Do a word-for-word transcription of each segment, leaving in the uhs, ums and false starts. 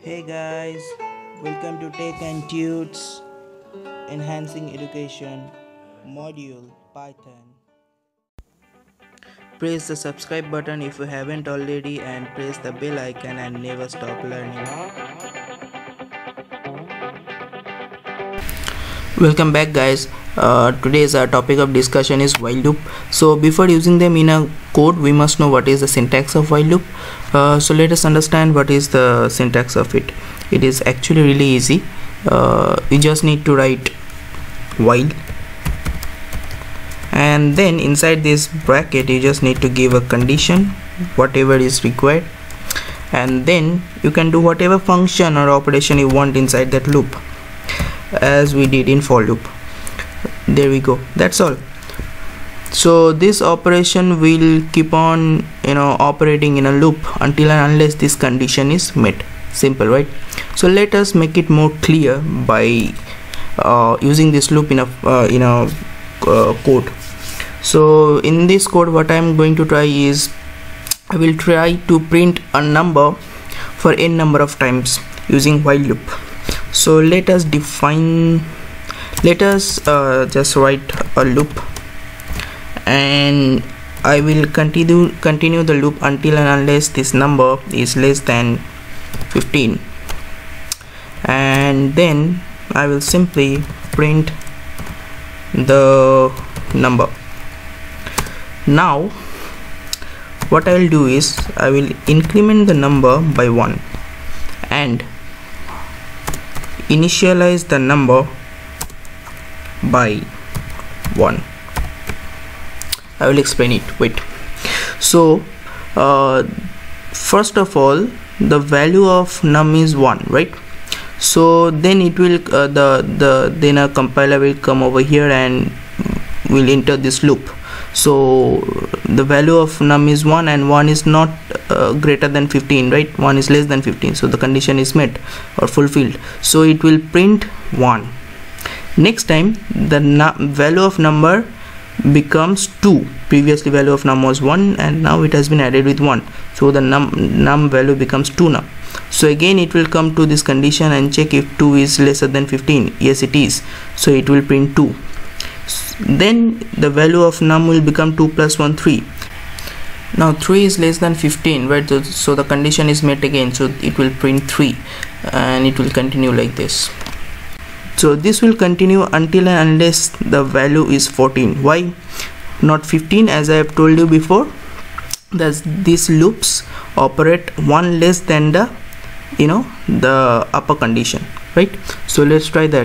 Hey guys, welcome to Tech and Tudes Enhancing Education Module Python. Press the subscribe button if you haven't already and press the bell icon and never stop learning. Welcome back guys. Uh, today's our topic of discussion is while loop. So before using them in a code we must know what is the syntax of while loop. Uh, so let us understand what is the syntax of it. It is actually really easy. Uh, you just need to write while, and then inside this bracket you just need to give a condition whatever is required, and then you can do whatever function or operation you want inside that loop, as we did in for loop. There we go, that's all. So this operation will keep on you know operating in a loop until and unless this condition is met. Simple, right? So let us make it more clear by uh, using this loop in a uh, in a uh, code. So in this code what I am going to try is I will try to print a number for n number of times using while loop. So let us define let us uh, just write a loop, and I will continue continue the loop until and unless this number is less than fifteen, and then I will simply print the number. Now what I will do is I will increment the number by one and initialize the number by one. I will explain it. Wait. So uh, first of all, the value of num is one, right? So then it will uh, the the then a compiler will come over here and will enter this loop. So the value of num is one and one is not uh, greater than fifteen, right? One is less than fifteen, so the condition is met or fulfilled, so it will print one. Next time the value of number becomes two. Previously value of num was one and now it has been added with one, so the num num value becomes two now. So again it will come to this condition and check if two is lesser than fifteen. Yes, it is, so it will print two. Then the value of num will become two plus one, three. Now three is less than fifteen, right? So, so the condition is met again, so it will print three, and it will continue like this. So this will continue until and unless the value is fourteen. Why not fifteen? As I have told you before, that these loops operate one less than the you know the upper condition, right? So let's try that.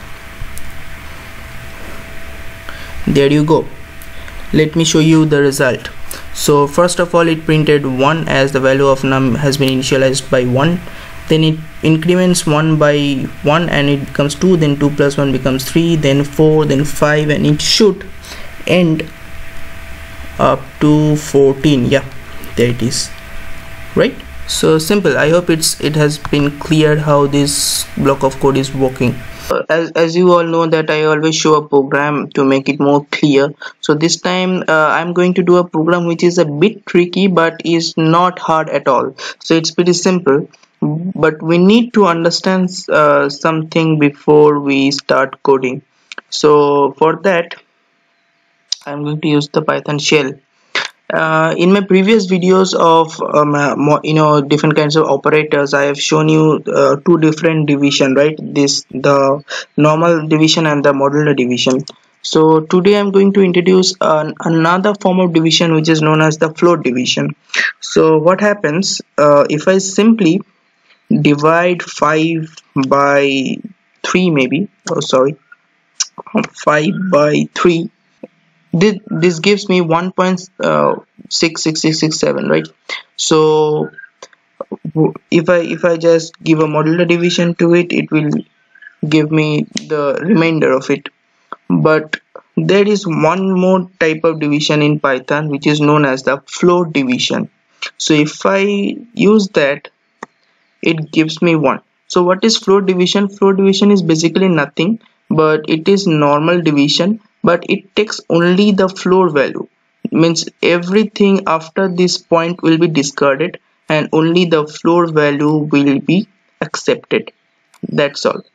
There you go. Let me show you the result. So first of all it printed one as the value of num has been initialized by one. Then it increments one by one and it becomes two, then two plus one becomes three, then four, then five, and it should end up to fourteen. Yeah, there it is, right? So simple. I hope it's it has been clear how this block of code is working. As, as you all know that I always show a program to make it more clear. So this time uh, I'm going to do a program which is a bit tricky but is not hard at all. So it's pretty simple, but we need to understand uh, something before we start coding. So for that I'm going to use the Python shell. Uh, in my previous videos of um, you know different kinds of operators, I have shown you uh, two different division, right? This the normal division and the modular division. So today I'm going to introduce an, another form of division which is known as the float division. So what happens uh, if I simply divide five by three, maybe oh sorry five by three, this, this gives me one point six six six six seven, right? So if I if I just give a modular division to it, it will give me the remainder of it. But there is one more type of division in Python which is known as the float division. So if I use that, it gives me one. So what is float division? Float division is basically nothing but it is normal division, but it takes only the float value. Means everything after this point will be discarded and only the floor value will be accepted. That's all.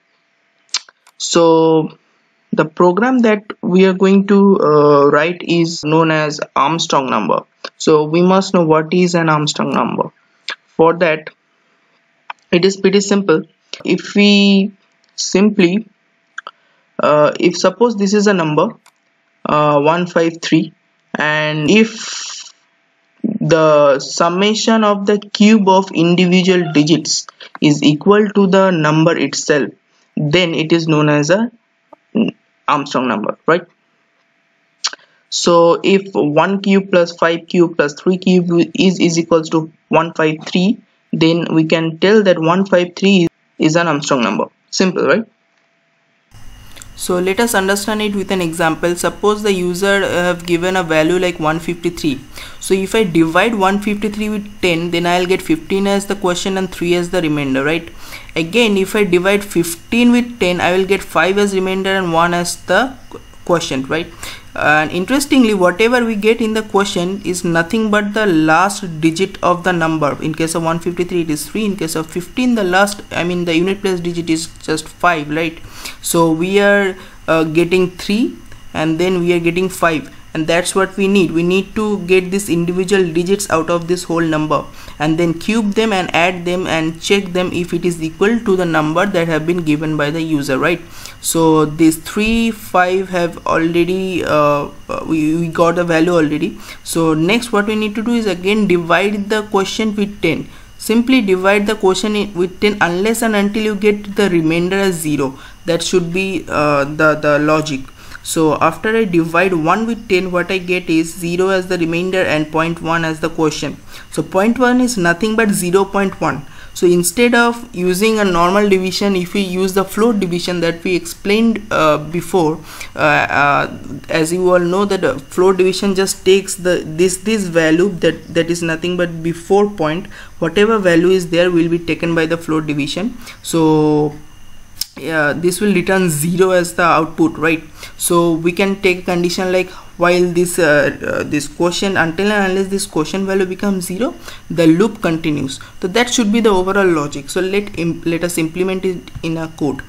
So the program that we are going to uh, write is known as Armstrong number. So we must know what is an Armstrong number. For that, it is pretty simple. If we simply uh, if suppose this is a number uh, one five three, and if the summation of the cube of individual digits is equal to the number itself, then it is known as a Armstrong number, right? So if one cube plus five cube plus three cube is, is equals to one five three, then we can tell that one five three is an Armstrong number. Simple, right? So let us understand it with an example. Suppose the user have given a value like one fifty-three. So if I divide one fifty-three with ten, then I'll get fifteen as the quotient and three as the remainder, right? Again, if I divide fifteen with ten, I will get five as remainder and one as the quotient, right? And interestingly, whatever we get in the quotient is nothing but the last digit of the number. In case of one fifty-three, it is three. In case of fifteen, the last, I mean the unit place digit is just five, right? So we are uh, getting three, and then we are getting five, and that's what we need. We need to get these individual digits out of this whole number, and then cube them and add them and check them if it is equal to the number that have been given by the user, right? So these three, five have already uh, we, we got a value already. So next what we need to do is again divide the quotient with ten. Simply divide the quotient with ten unless and until you get the remainder as zero. That should be uh, the the logic. So after I divide one with ten, what I get is zero as the remainder and zero point one as the quotient. So zero point one is nothing but zero point one. So instead of using a normal division, if we use the float division that we explained uh, before, uh, uh, as you all know that uh, float division just takes the this this value that that is nothing but before point, whatever value is there will be taken by the float division. So yeah, this will return zero as the output, right? So we can take a condition like while this uh, uh, this quotient, until and unless this quotient value becomes zero, the loop continues. So that should be the overall logic. So let let us implement it in a code.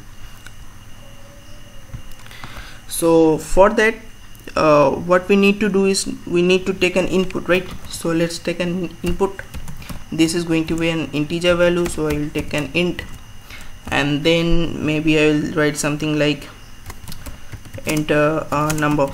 So for that, uh, what we need to do is we need to take an input, right? So let's take an input. This is going to be an integer value, so I will take an int, and then maybe I will write something like enter a number,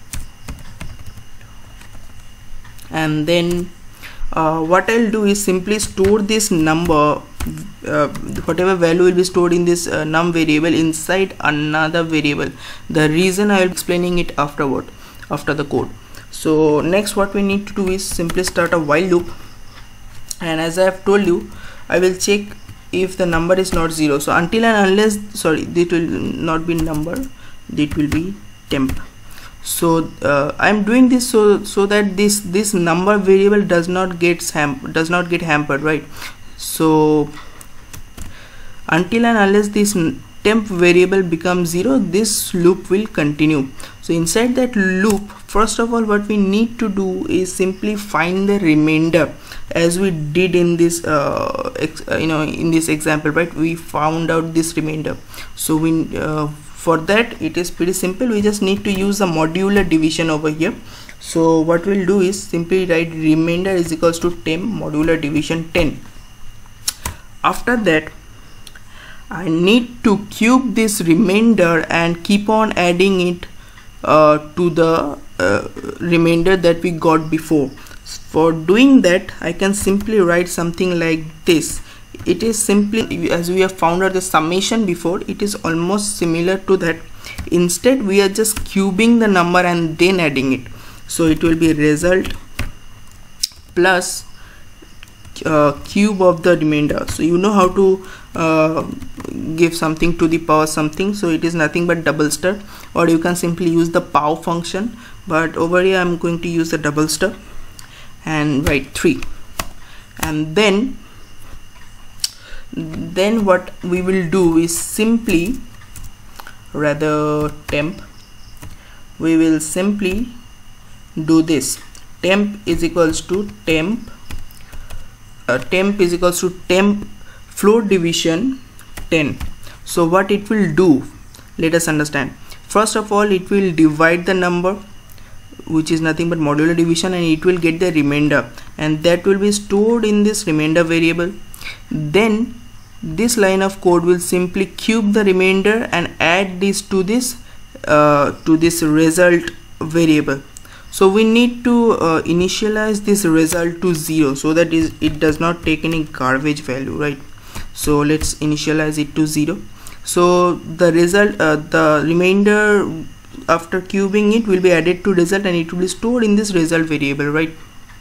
and then uh, what I'll do is simply store this number, uh, whatever value will be stored in this uh, num variable inside another variable. The reason I will be explaining it afterward after the code. So next what we need to do is simply start a while loop, and as I have told you, I will check if the number is not zero. So until and unless, sorry, it will not be number, it will be temp. So uh, I am doing this so so that this this number variable does not get ham does not get hampered, right? So until and unless this temp variable becomes zero, this loop will continue. So inside that loop, first of all, what we need to do is simply find the remainder, as we did in this uh, ex you know in this example, right? We found out this remainder. So we uh, for that it is pretty simple. We just need to use the modular division over here. So what we'll do is simply write remainder is equals to temp modular division ten. After that, I need to cube this remainder and keep on adding it uh, to the uh, remainder that we got before. For doing that, I can simply write something like this. It is simply, as we have found out the summation before, it is almost similar to that. Instead, we are just cubing the number and then adding it. So it will be result plus uh, cube of the remainder. So you know how to uh, give something to the power something. So it is nothing but double star, or you can simply use the pow function. But over here, I am going to use the double star and write three, and then then what we will do is simply, rather temp, we will simply do this. Temp is equals to temp uh, temp is equals to temp float division ten. So what it will do, let us understand. First of all, it will divide the number, which is nothing but modular division, and it will get the remainder, and that will be stored in this remainder variable. Then this line of code will simply cube the remainder and add this to this uh, to this result variable. So we need to uh, initialize this result to zero, so that is it does not take any garbage value, right? So let's initialize it to zero. So the result uh, the remainder after cubing it will be added to result, and it will be stored in this result variable, right?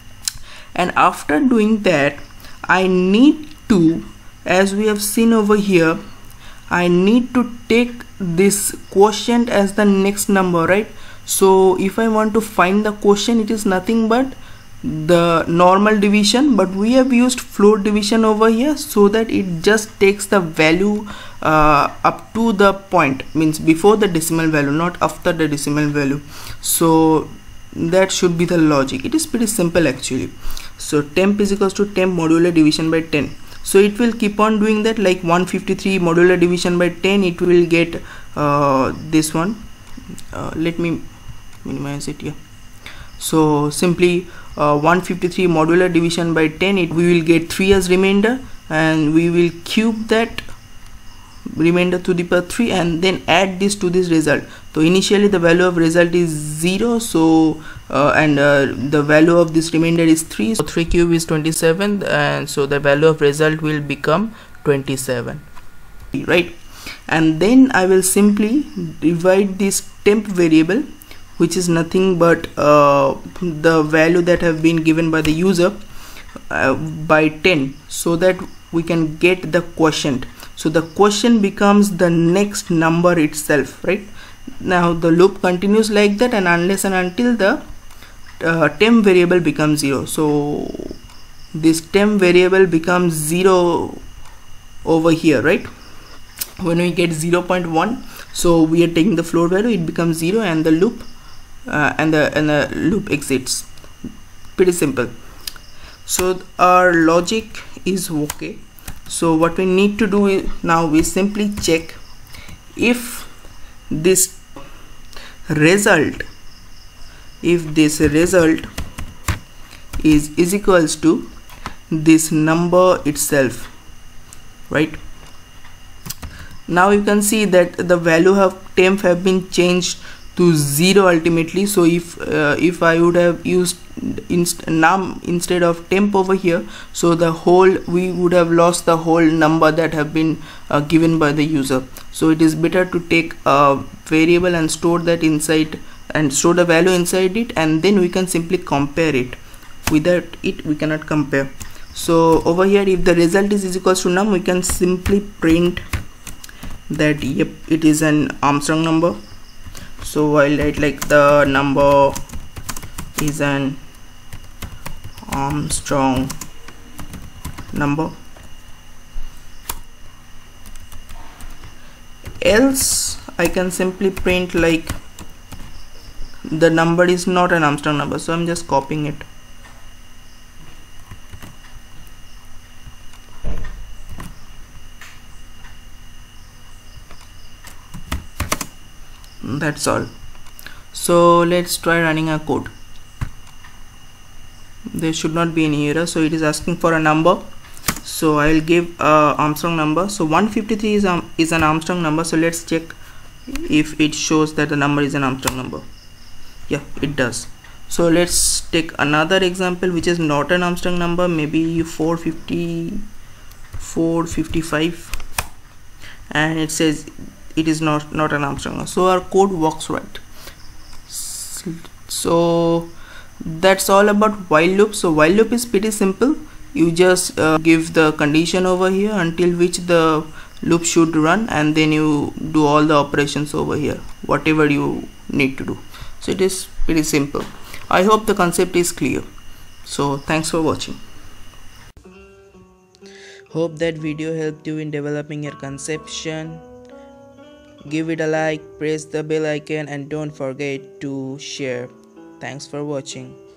And after doing that, I need to, as we have seen over here, I need to take this quotient as the next number, right? So if I want to find the quotient, it is nothing but the normal division, but we have used float division over here, so that it just takes the value uh, up to the point, means before the decimal value, not after the decimal value. So that should be the logic. It is pretty simple actually. So temp is equals to temp modular division by ten. So it will keep on doing that, like one fifty-three modular division by ten, it will get uh, this one. Uh, let me minimize it here. So simply uh, one fifty-three modular division by ten, it we will get three as remainder, and we will cube that remainder to the power three, and then add this to this result. So initially the value of result is zero, so uh, and uh, the value of this remainder is three, so three cube is twenty-seven, and so the value of result will become twenty-seven, right? And then I will simply divide this temp variable, which is nothing but uh, the value that have been given by the user, uh, by ten, so that we can get the quotient. So the quotient becomes the next number itself, right? Now the loop continues like that, and unless and until the uh, temp variable becomes zero. So this temp variable becomes zero over here, right? When we get zero point one, so we are taking the float value, it becomes zero, and the loop uh, and the and the loop exits. Pretty simple. So our logic is okay. So what we need to do is, now we simply check if this result if this result is is equals to this number itself, right? Now you can see that the value of temp have been changed to zero ultimately. So if uh, if I would have used inst num instead of temp over here, so the whole we would have lost the whole number that have been uh, given by the user. So it is better to take a variable and store that inside, and store the value inside it, and then we can simply compare it. Without it we cannot compare. So over here, if the result is, is equals to num, we can simply print that yep, it is an Armstrong number. So I'll write like the number is an Armstrong number. Else I can simply print like the number is not an Armstrong number. So I'm just copying it. That's all. So let's try running our code. There should not be any error. So it is asking for a number, so I will give a Armstrong number. So one fifty-three is um, is an Armstrong number. So let's check if it shows that the number is an Armstrong number. Yeah, it does. So let's take another example which is not an Armstrong number, maybe four fifty, four fifty-five, and it says it is not not an Armstrong number. So our code works right. So that's all about while loop. So while loop is pretty simple. You just uh, give the condition over here until which the loop should run, and then you do all the operations over here, whatever you need to do. So it is pretty simple. I hope the concept is clear. So thanks for watching. Hope that video helped you in developing your conception. Give it a like, press the bell icon, and don't forget to share. Thanks for watching.